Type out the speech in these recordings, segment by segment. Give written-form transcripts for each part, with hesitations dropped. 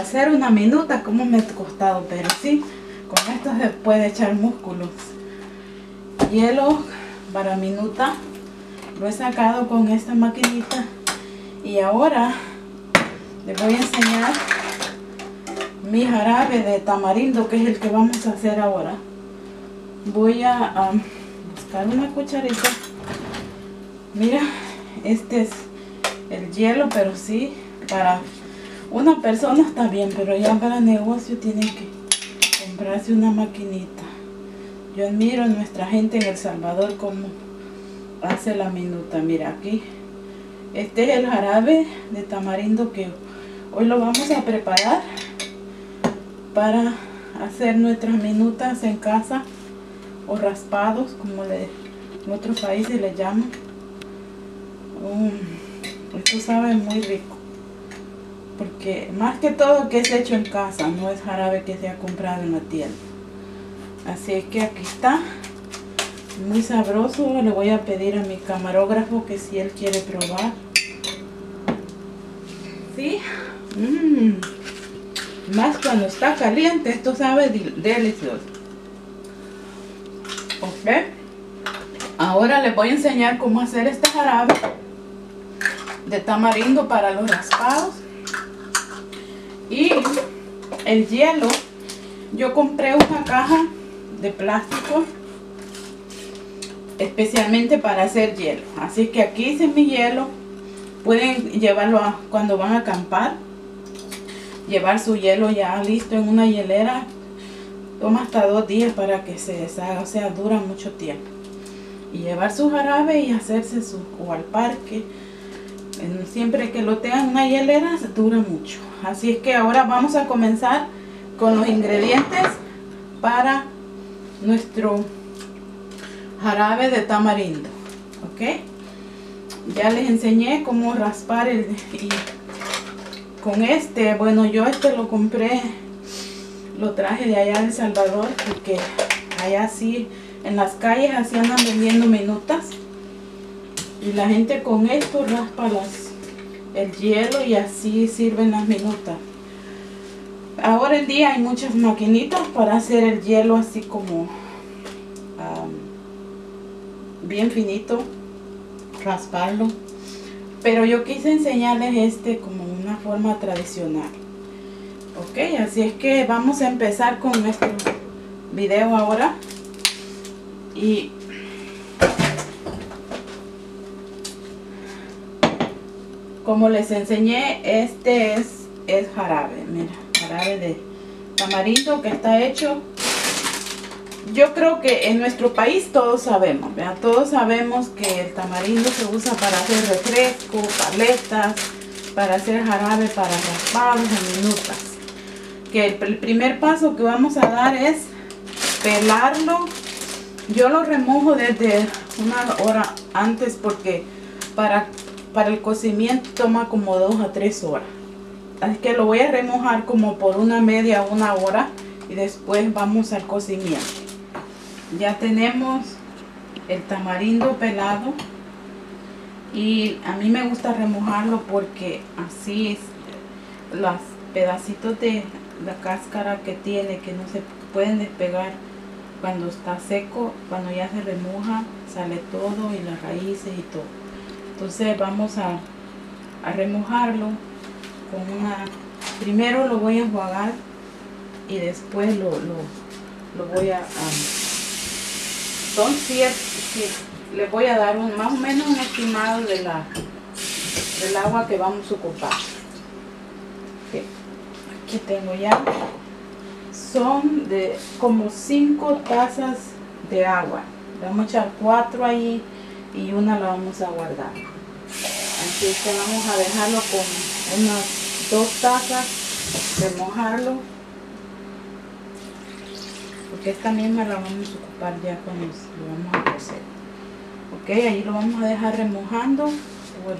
hacer una minuta, como me ha costado, pero sí, con esto se puede echar músculos. Hielo para minuta lo he sacado con esta maquinita, y ahora les voy a enseñar mi jarabe de tamarindo, que es el que vamos a hacer ahora. Voy a buscar una cucharita. Mira, este es el hielo, pero sí, para una persona está bien, pero ya para negocio tienen que comprarse una maquinita. Yo admiro a nuestra gente en El Salvador cómo hace la minuta. Mira aquí, este es el jarabe de tamarindo que hoy lo vamos a preparar para hacer nuestras minutas en casa, o raspados, como en otros países le llaman. Esto sabe muy rico, porque más que todo que es hecho en casa, no es jarabe que se ha comprado en la tienda. Así que aquí está, muy sabroso. Le voy a pedir a mi camarógrafo que si él quiere probar. ¿Sí? Más cuando está caliente, esto sabe delicioso. Ok, ahora les voy a enseñar cómo hacer este jarabe de tamarindo para los raspados. Y el hielo, yo compré una caja de plástico especialmente para hacer hielo, así que aquí hice mi hielo. Pueden llevarlo cuando van a acampar, llevar su hielo ya listo en una hielera. Toma hasta 2 días para que se deshaga, o sea, dura mucho tiempo. Y llevar su jarabe y hacerse o al parque, siempre que lo tengan en una hielera, dura mucho. Así es que ahora vamos a comenzar con los ingredientes para nuestro jarabe de tamarindo. Ok, ya les enseñé cómo raspar y con este, bueno, yo lo compré, lo traje de allá de El Salvador, porque allá sí, en las calles así andan vendiendo minutas, y la gente con esto raspa el hielo y así sirven las minutas. Ahora en día hay muchas maquinitas para hacer el hielo así como bien finito, rasparlo, pero yo quise enseñarles como una forma tradicional. Ok, así es que vamos a empezar con nuestro video ahora. Y como les enseñé, este es el jarabe. Mira, jarabe de tamarindo que está hecho. Yo creo que en nuestro país todos sabemos, ¿verdad? Todos sabemos que el tamarindo se usa para hacer refresco, paletas, para hacer jarabe para raspados o minutas. Que el primer paso que vamos a dar es pelarlo. Yo lo remojo desde una hora antes, porque para el cocimiento toma como 2 a 3 horas. Así que lo voy a remojar como por una media o una hora, y después vamos al cocimiento. Ya tenemos el tamarindo pelado, y a mí me gusta remojarlo porque así los pedacitos de la cáscara que tiene, que no se pueden despegar cuando está seco, cuando ya se remoja sale todo, y las raíces y todo. Entonces vamos a remojarlo con primero lo voy a enjuagar y después lo voy a le voy a dar más o menos un estimado del agua que vamos a ocupar. Okay. Aquí tengo ya, son de como 5 tazas de agua. Vamos a echar 4 ahí y una la vamos a guardar. Así que vamos a dejarlo con unas 2 tazas, remojarlo, porque esta misma la vamos a ocupar ya cuando lo vamos a cocer. Ok, ahí lo vamos a dejar remojando por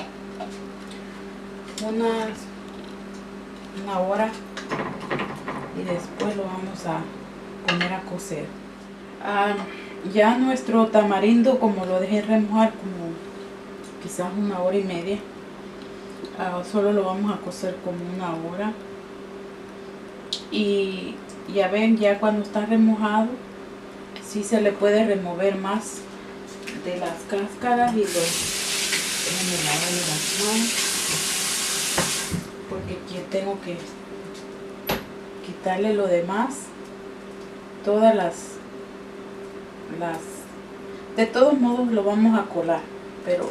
una hora, y después lo vamos a poner a cocer. Ya nuestro tamarindo, como lo dejé remojar como quizás 1 hora y media, solo lo vamos a cocer como 1 hora. Y ya ven, ya cuando está remojado, sí se le puede remover más de las cáscaras y déjenme lavarle las manos, porque aquí tengo que quitarle lo demás, todas las de todos modos lo vamos a colar, pero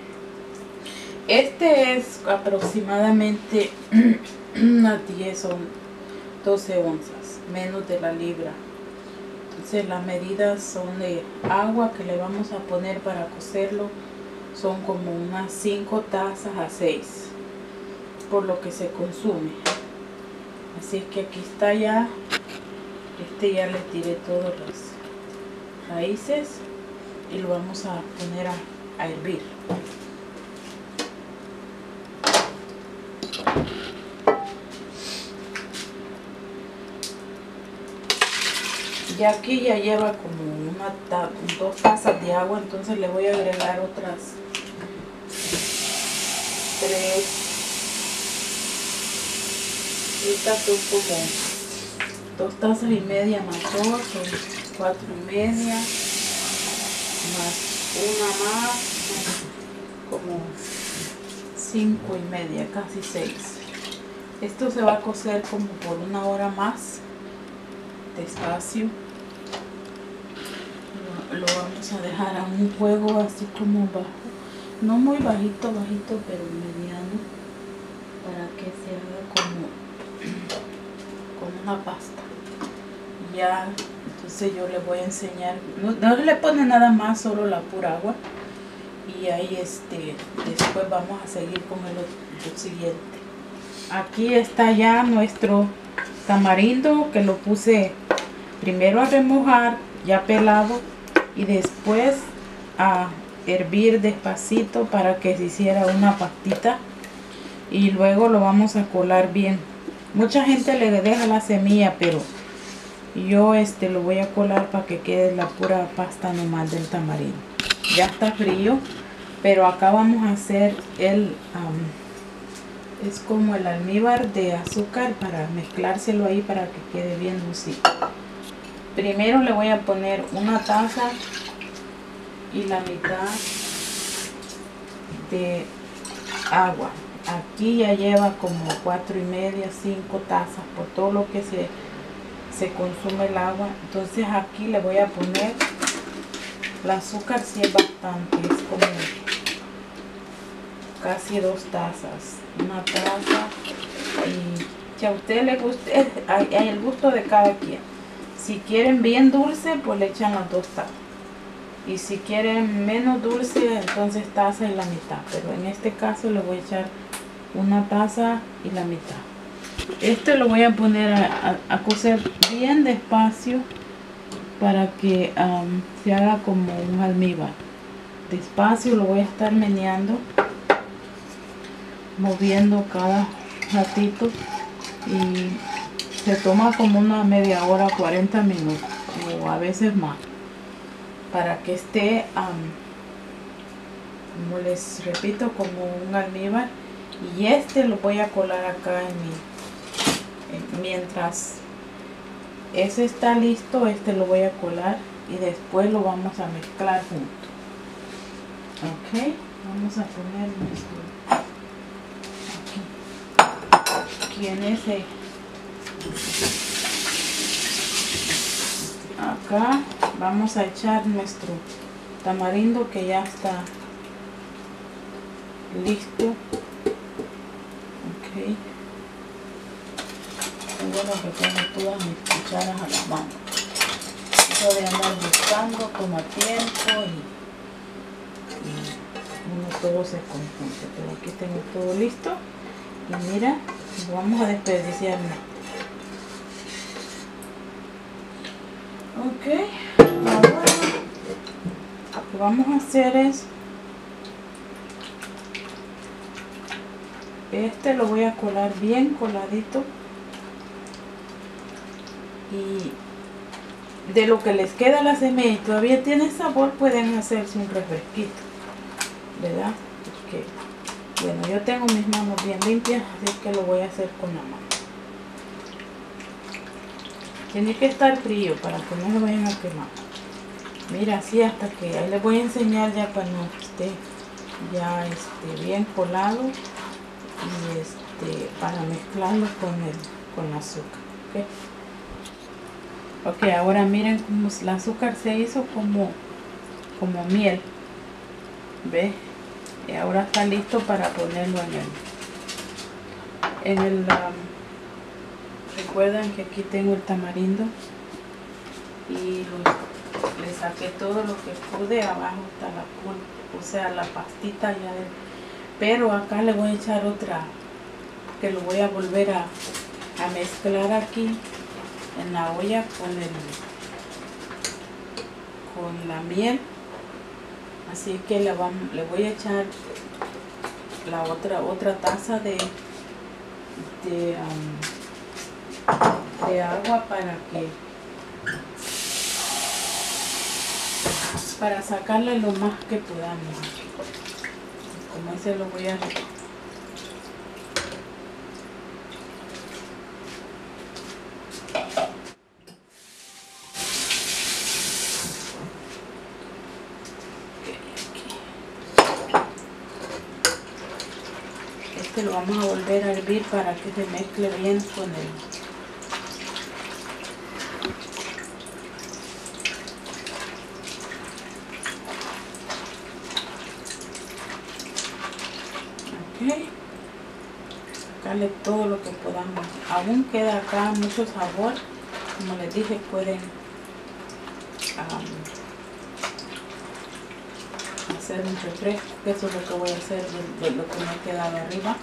este es aproximadamente unas 10 o 12 onzas, menos de la libra. Entonces las medidas son de agua que le vamos a poner para cocerlo, son como unas 5 tazas a 6, por lo que se consume. Así es que aquí está ya, ya le tiré todas las raíces y lo vamos a poner a hervir. Y aquí ya lleva como 2 tazas de agua, entonces le voy a agregar otras 3. Estas son como 2 tazas y media más 2, son 4 y media, más una más, como 5 y media, casi 6. Esto se va a cocer como por 1 hora más, despacio. Lo vamos a dejar a un fuego así como bajo, no muy bajito, pero mediano, para que se haga como una pasta. Ya, entonces yo le voy a enseñar, no le pone nada más, solo la pura agua, y ahí después vamos a seguir con lo siguiente. Aquí está ya nuestro tamarindo, que lo puse primero a remojar ya pelado y después a hervir despacito para que se hiciera una pastita, y luego lo vamos a colar bien. Mucha gente le deja la semilla, pero yo lo voy a colar para que quede la pura pasta nomás del tamarindo. Ya está frío, pero acá vamos a hacer es como el almíbar de azúcar, para mezclárselo ahí para que quede bien dulcito. Primero le voy a poner 1 taza y la mitad de agua. Aquí ya lleva como 4 y media, 5 tazas por todo lo que se consume el agua. Entonces aquí le voy a poner el azúcar, si es bastante, es como casi 2 tazas, 1 taza, y si a usted le guste, hay el gusto de cada quien. Si quieren bien dulce, pues le echan las 2 tazas, y si quieren menos dulce, entonces taza y la mitad, pero en este caso le voy a echar 1 taza y la mitad. Lo voy a poner a cocer bien despacio para que se haga como un almíbar. Despacio lo voy a estar meneando, moviendo cada ratito, y se toma como una media hora, 40 minutos o a veces más, para que esté como les repito, como un almíbar. Y lo voy a colar acá mientras ese está listo, lo voy a colar y después lo vamos a mezclar junto. Ok, vamos a poner nuestro aquí en ese, acá vamos a echar nuestro tamarindo que ya está listo. Ok, es bueno que tengo todas mis cucharas a la mano. Eso de andar buscando toma tiempo y uno todo se confunde, pero aquí tengo todo listo. Y mira, vamos a desperdiciar más. Ok, ahora lo que vamos a hacer es lo voy a colar bien coladito, y de lo que les queda la semilla y todavía tiene sabor, pueden hacerse un refresquito, ¿verdad? Porque bueno, yo tengo mis manos bien limpias, así que lo voy a hacer con la mano. Tiene que estar frío para que no se vayan a quemar. Mira, así hasta que ahí les voy a enseñar ya cuando esté ya bien colado y para mezclarlo con el azúcar. Ok, ahora miren cómo el azúcar se hizo como miel. ¿Ve? Y ahora está listo para ponerlo recuerden que aquí tengo el tamarindo y le saqué todo lo que pude. Abajo está la pulpa, o sea, la pastita ya pero acá le voy a echar otra que lo voy a volver a mezclar aquí en la olla con la miel. Así que le voy a echar la otra taza de agua para sacarle lo más que podamos. Como ese lo voy a lo vamos a volver a hervir para que se mezcle bien con el sacarle todo lo que podamos. Aún queda acá mucho sabor, como les dije, pueden hacer un refresco, que eso es lo que voy a hacer de lo que me ha quedado arriba,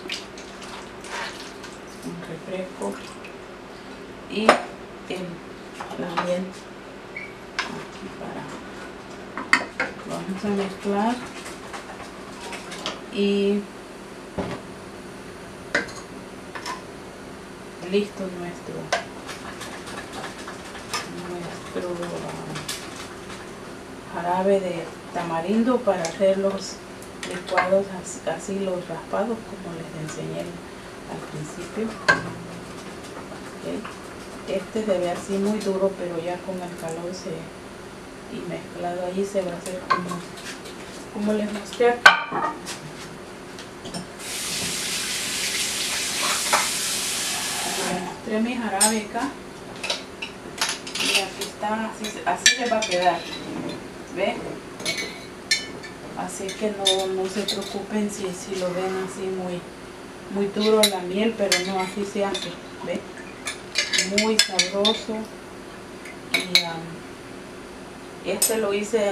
un refresco y la miel aquí vamos a mezclar y listo nuestro jarabe de tamarindo para hacer los licuados, así los raspados como les enseñé al principio. Este debe así muy duro, pero ya con el calor y mezclado ahí se va a hacer como les mostré acá. Les mostré mi jarabe acá y aquí está, así le va a quedar. ¿Ve? Así que no se preocupen si lo ven así muy duro la miel, pero no, así se hace. ¿Ve? Muy sabroso. Y lo hice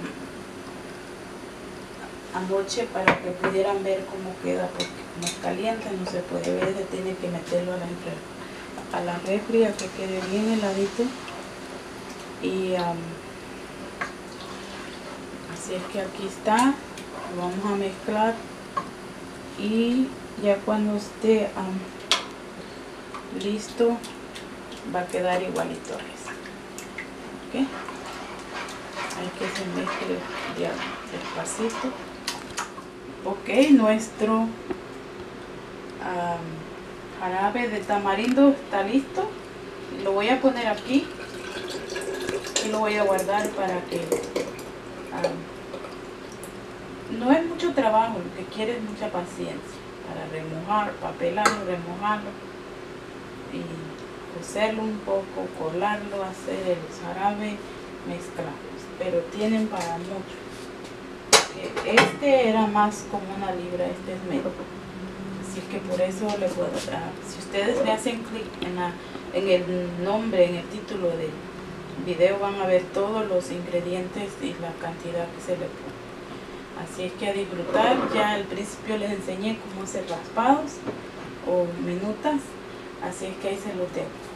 anoche para que pudieran ver cómo queda, porque como es caliente no se puede ver, se tiene que meterlo a la refri a que quede bien heladito. Y así es que aquí está, lo vamos a mezclar y ya cuando esté listo va a quedar igualito a eso. ¿Okay? Hay que se mezcle ya despacito. Ok, nuestro jarabe de tamarindo está listo. Lo voy a poner aquí y lo voy a guardar para que no es mucho trabajo, lo que quiere es mucha paciencia para remojar, pelarlo, remojarlo y cocerlo un poco, colarlo, hacer el jarabe, mezclarlos, pero tienen para mucho. Este era más como 1 libra, este es medio, así que por eso les puedo si ustedes le hacen clic en el nombre, en el título del video, van a ver todos los ingredientes y la cantidad que se le pone. Así es que a disfrutar. Ya al principio les enseñé cómo hacer raspados o minutas, así es que ahí se los dejo.